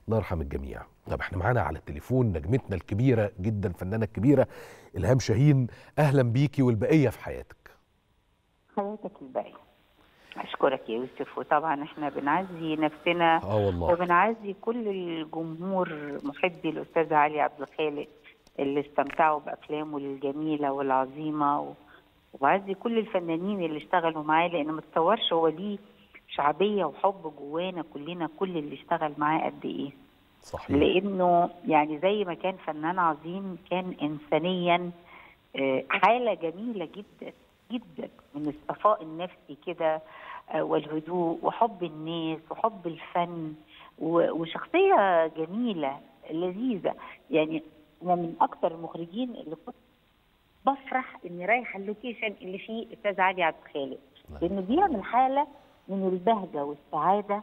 الله يرحم الجميع. طب احنا معانا على التليفون نجمتنا الكبيرة جدا، فنانة الكبيرة إلهام شاهين. أهلا بيكي والبقية في حياتك. حياتك الباقية. أشكرك يا يوسف، وطبعا احنا بنعزي نفسنا والله. وبنعزي كل الجمهور محبي الأستاذ علي عبد الخالق اللي استمتعوا بأفلامه الجميلة والعظيمة، وبعزي كل الفنانين اللي اشتغلوا معاه، لأن ما تتصورش هو ليه شعبية وحب جوانا كلنا، كل اللي اشتغل معاه قد إيه. صحيح. لأنه يعني زي ما كان فنان عظيم كان إنسانيا حالة جميلة جدا جدا من الصفاء النفسي كده، والهدوء وحب الناس وحب الفن، وشخصية جميلة لذيذة. يعني أنا من أكثر المخرجين اللي كنت بفرح إني رايحة اللوكيشن اللي فيه الأستاذ علي عبد الخالق، لأنه بيعمل حالة من البهجة والسعادة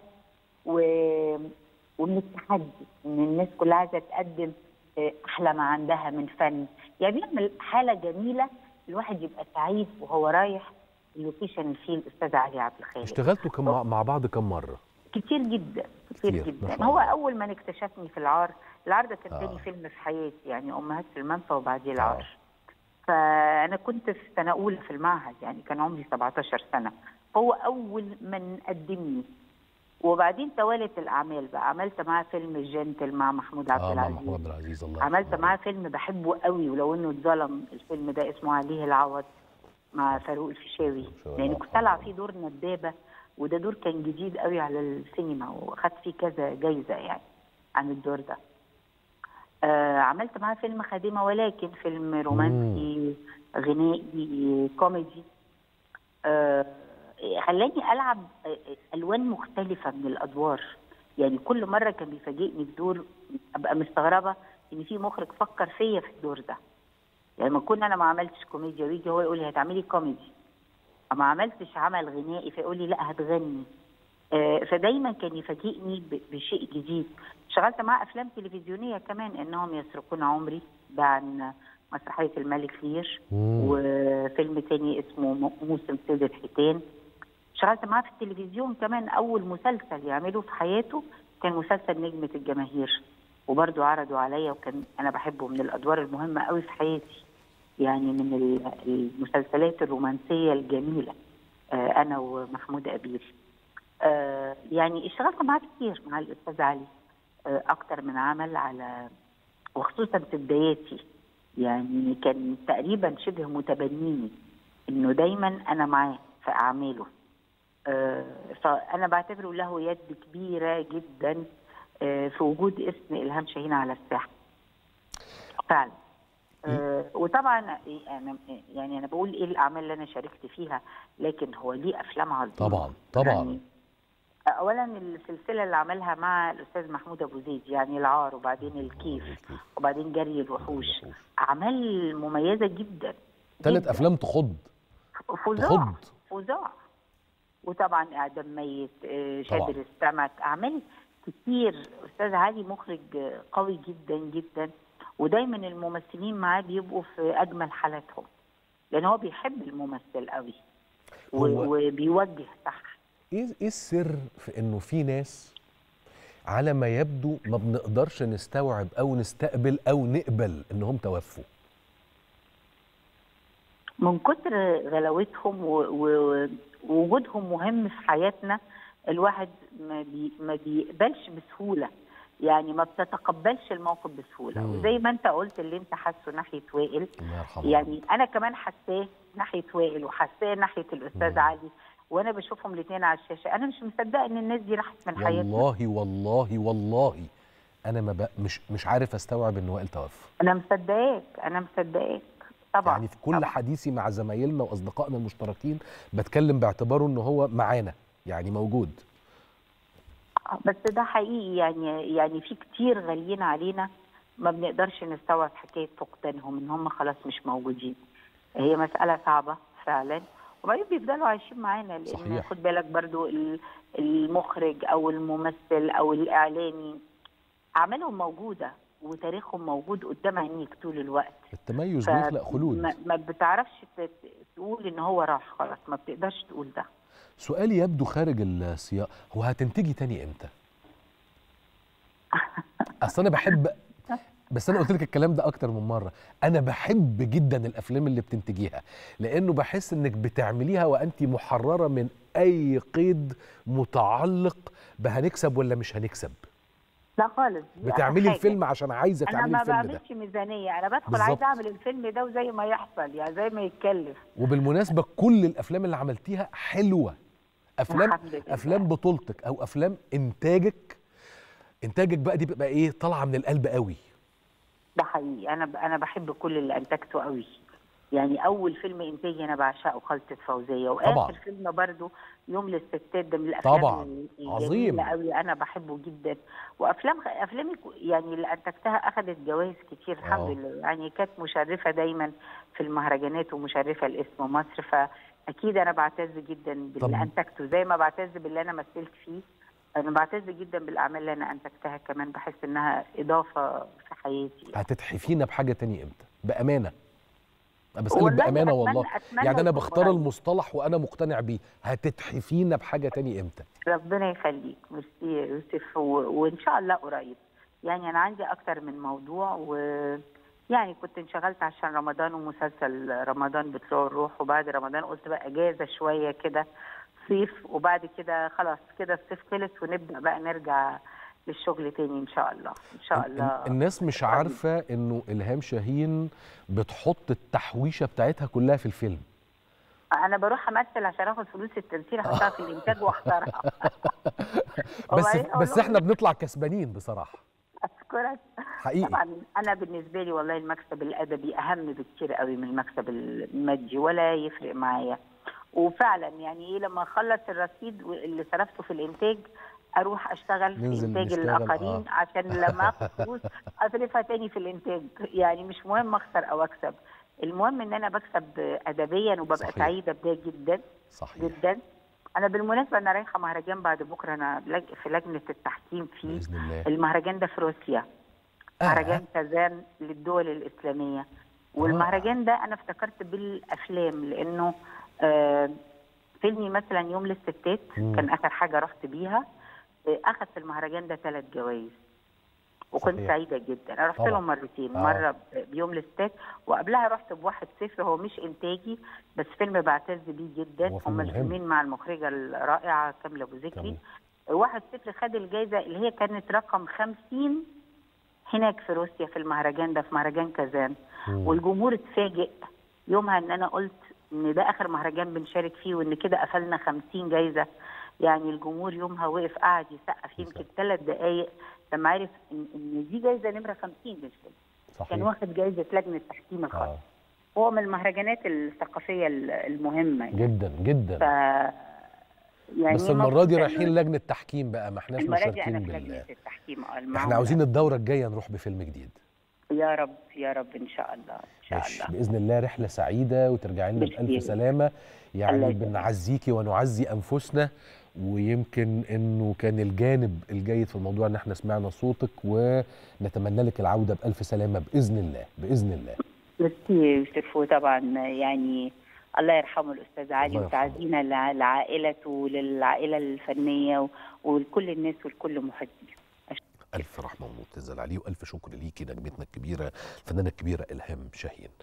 ومن التحدي، إن الناس كلها عايزة تقدم أحلى ما عندها من فن. يعني بيعمل حالة جميلة الواحد يبقى سعيد وهو رايح اللوكيشن اللي فيه الأستاذ علي عبد الخالق. اشتغلتوا مع بعض كم مرة؟ كتير جدا كتير جدا. هو أول ما اكتشفني في العار ده كان تاني فيلم في حياتي، يعني أمهات في المنفى وبعديه العار. فأنا كنت في سنة أولى في المعهد، يعني كان عمري 17 سنة. هو أول من قدمني، وبعدين توالت الأعمال بقى. عملت معاه فيلم الجنتل مع محمود عبد العزيز. محمود عبد العزيز الله. عملت معاه فيلم بحبه قوي ولو إنه اتظلم، الفيلم ده اسمه عليه العوض مع فاروق الفيشاوي، لأن كنت طالعة فيه دور ندابة، وده دور كان جديد قوي على السينما وأخدت فيه كذا جايزة يعني عن الدور ده. عملت معاه فيلم خادمة، ولكن فيلم رومانسي غنائي كوميدي. خلاني ألعب ألوان مختلفة من الأدوار. يعني كل مرة كان بيفاجئني بدور أبقى مستغربة إن في مخرج فكر فيا في الدور ده. يعني ما كنا أنا ما عملتش كوميديا ويجي هو يقول لي هتعملي كوميدي، ما عملتش عمل غنائي فيقول لي لا هتغني. فدايما كان يفاجئني بشيء جديد. اشتغلت معاه افلام تلفزيونيه كمان، انهم يسرقون عمري ده عن مسرحيه الملك لير، وفيلم تاني اسمه موسم صيد الحيتان. اشتغلت معاه في التلفزيون كمان، اول مسلسل يعمله في حياته كان مسلسل نجمه الجماهير، وبرده عرضوا عليا، وكان انا بحبه من الادوار المهمه قوي في حياتي، يعني من المسلسلات الرومانسيه الجميله. انا ومحمود أبيل. يعني اشتغلت معاه كتير مع الأستاذ علي، أكتر من عمل، على وخصوصا في بداياتي. يعني كان تقريبا شبه متبنيني إنه دايما أنا معاه في أعماله. فأنا بعتبره له يد كبيرة جدا في وجود اسم إلهام شاهين على الساحة فعلا. وطبعا أنا بقول إيه الأعمال اللي أنا شاركت فيها، لكن هو ليه أفلام عظيمة طبعا. يعني اولا السلسله اللي عملها مع الاستاذ محمود ابو زيد، يعني العار وبعدين الكيف وبعدين جري الوحوش، اعمال مميزه جدا. 3 افلام تخض فظاع. وطبعا اعدام ميت، شادر السمك، اعمال كتير. استاذ علي مخرج قوي جدا جدا، ودايما الممثلين معاه بيبقوا في اجمل حالاتهم، لان هو بيحب الممثل قوي وبيوجه صح. ايه السر في انه في ناس على ما يبدو ما بنقدرش نستوعب او نستقبل او نقبل انهم توفوا؟ من كتر غلاوتهم ووجودهم مهم في حياتنا، الواحد ما بيقبلش بسهوله، يعني ما بتتقبلش الموقف بسهوله. وزي ما انت قلت اللي انت حاسه ناحيه وائل، يعني انا كمان حاساه ناحيه وائل وحاساه ناحيه الاستاذ علي، وانا بشوفهم الاثنين على الشاشه انا مش مصدقه ان الناس دي راحت من حياتنا. والله انا مش عارف استوعب ان وائل توفى. انا مصدقاك طبعا. يعني في كل حديثي مع زمايلنا واصدقائنا المشتركين بتكلم باعتباره ان هو معانا، يعني موجود. بس ده حقيقي، يعني في كتير غاليين علينا ما بنقدرش نستوعب حكايه فقدانهم، ان هم خلاص مش موجودين. هي مساله صعبه فعلا، وبعدين بيفضلوا عايشين معانا، لان خد بالك برضو المخرج او الممثل او الاعلامي اعمالهم موجوده وتاريخهم موجود قدام عينيك طول الوقت. التميز بيخلق خلود. ما بتعرفش تقول ان هو راح خلاص، ما بتقدرش تقول ده. سؤالي يبدو خارج السياق، هو هتنتجي تاني امتى؟ اصل انا بحب، بس انا قلت لك الكلام ده اكتر من مره، انا بحب جدا الافلام اللي بتنتجيها، لانه بحس انك بتعمليها وانت محرره من اي قيد متعلق بهنكسب ولا مش هنكسب. لا خالص، دي اخر بتعملي حاجه. الفيلم عشان عايزه انا تعملي ما الفيلم ده. بعملش ميزانيه، انا بدخل بالظبط. عايزه اعمل الفيلم ده وزي ما يحصل، يعني زي ما يتكلف. وبالمناسبه كل الافلام اللي عملتيها حلوه، الحمد افلام لله. بطولتك او افلام انتاجك بقى دي بيبقى ايه، طالعه من القلب قوي. ده حقيقي، انا بحب كل اللي انتجته قوي. يعني اول فيلم انتاجي انا بعشقه خالتة فوزية، واخر طبعا فيلم برضو يوم للستات، ده من الافلام طبعا الجميله عظيم. قوي، انا بحبه جدا. افلامي يعني اللي انتجتها اخذت جوائز كتير الحمد لله، يعني كانت مشرفه دايما في المهرجانات ومشرفه لاسم مصر، فاكيد انا بعتز جدا باللي انتجته زي ما بعتز باللي انا مثلت فيه. انا بعتز جدا بالاعمال اللي انا انتجتها كمان، بحس انها اضافه في حياتي يعني. هتتحفينا بحاجه تانية امتى بامانه؟ بسألك والله بأمانة والله، يعني أنا يكون بختار قريب. المصطلح وأنا مقتنع بيه، هتتحفينا بحاجة تاني إمتى؟ ربنا يخليك، ميرسي يا يوسف، وإن شاء الله قريب. يعني أنا عندي أكتر من موضوع، يعني كنت انشغلت عشان رمضان ومسلسل رمضان بطلوع الروح، وبعد رمضان قلت بقى اجازه شويه كده صيف، وبعد كده خلاص كده الصيف خلص ونبدا بقى نرجع للشغل تاني ان شاء الله. ان شاء الله. الناس مش عارفه انه إلهام شاهين بتحط التحويشه بتاعتها كلها في الفيلم. انا بروح امثل عشان اخد فلوس التمثيل، احطها في الانتاج واختارها. بس احنا بنطلع كسبانين بصراحه. اشكرك. حقيقي. طبعا انا بالنسبه لي والله المكسب الادبي اهم بكتير قوي من المكسب المادي، ولا يفرق معايا. وفعلا يعني ايه، لما اخلص الرصيد اللي صرفته في الانتاج اروح اشتغل في انتاج الاخرين، عشان لما اخد فلوس اصرفها تاني في الانتاج. يعني مش مهم اخسر او اكسب، المهم ان انا بكسب ادبيا وببقى صحيح. سعيده بده جدا. صحيح. جدا. انا بالمناسبه انا رايحه مهرجان بعد بكره، انا في لجنه التحكيم في بإذن الله. المهرجان ده في روسيا. مهرجان كازان للدول الاسلاميه. والمهرجان ده انا افتكرت بالافلام، لانه فيلمي مثلا يوم للستات كان اخر حاجه رحت بيها، اخذ في المهرجان ده 3 جوائز، وكنت سعيده جدا. انا رحت لهم مرتين، مره بيوم للستات، وقبلها رحت بواحد صفر، هو مش انتاجي بس فيلم بعتز بيه جدا. هم الفيلمين مع المخرجه الرائعه كامله ابو ذكري. واحد صفر خد الجائزه اللي هي كانت رقم 50 هناك في روسيا في المهرجان ده، في مهرجان كازان. والجمهور اتفاجئ يومها ان انا قلت ان ده اخر مهرجان بنشارك فيه، وان كده قفلنا 50 جايزه. يعني الجمهور يومها وقف قعد يسقف يمكن 3 دقائق لما عرف ان دي جايزه نمره 50 للفيلم. كان واخد جايزه لجنه تحكيم الخاص. هو من المهرجانات الثقافيه المهمه يعني. جدا جدا. يعني بس المره دي رايحين لجنه تحكيم بقى، ما احناش مشاركين لجنه التحكيم. احنا عاوزين الدوره الجايه نروح بفيلم جديد. يا رب يا رب ان شاء الله ان شاء الله. باذن الله رحله سعيده وترجعي لنا بالف سلامه. يعني بنعزيكي ونعزي انفسنا، ويمكن انه كان الجانب الجيد في الموضوع ان احنا سمعنا صوتك، ونتمنى لك العوده بالف سلامه باذن الله باذن الله. ميرسي يوسف. وطبعا يعني الله يرحمه الاستاذ علي، وتعزينا لعائلته وللعائله الفنيه ولكل الناس ولكل محبيه. الف رحمه ومعتز عليه، والف شكر ليكي نجمتنا الكبيره الفنانه الكبيره إلهام شاهين.